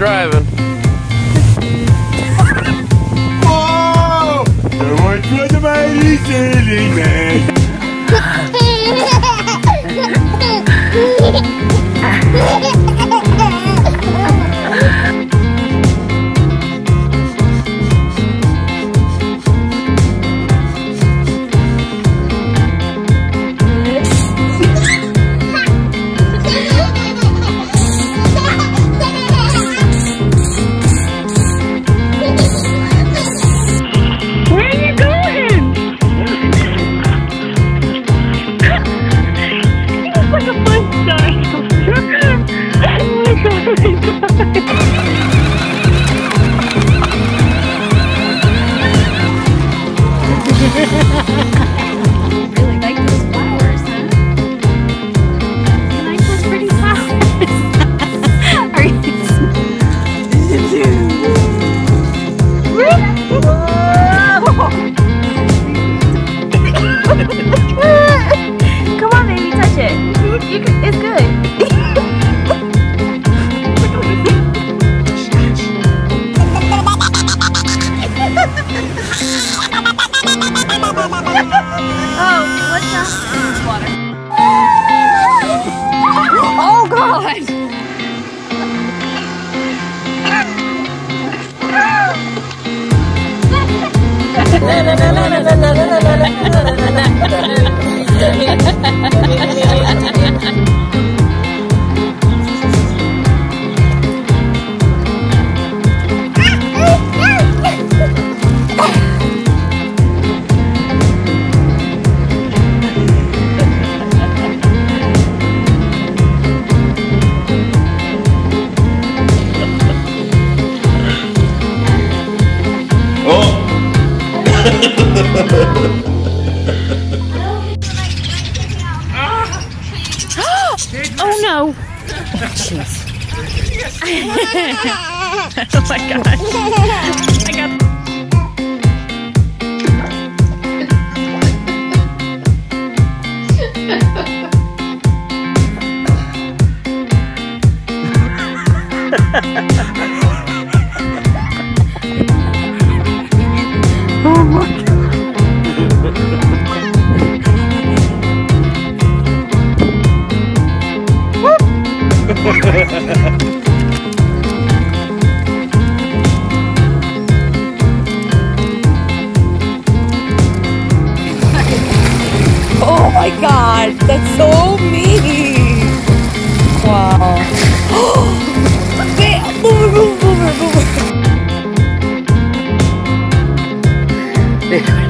driving. Oh! So much for the mighty sailing man. Really like those flowers, huh? You like those pretty flowers? Are you? Come on, baby, touch it. It's good. Oh, what's that? It's water. Oh, God! Oh no! Jeez. Oh my gosh. I got. Oh my God. Oh my God, that's so mean. Wow. Wait, move.